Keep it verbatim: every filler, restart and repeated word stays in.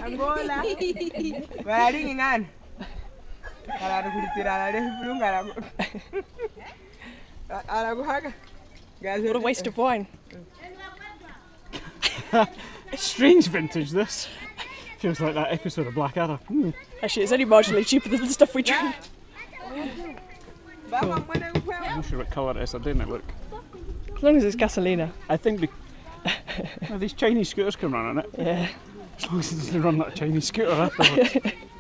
Angola. Bararing ngan. Kalau ada kulit tirar ada belum kalau aku. Kalau aku hak. What a waste of wine. Strange vintage this. Feels like that episode of Blackadder. Mm. Actually, it's only marginally cheaper than the stuff we drink. I'm not sure what colour it is, I didn't look. As long as it's gasolina. I think the, well, these Chinese scooters can run on it. Yeah. As long as it doesn't run like a Chinese scooter afterwards.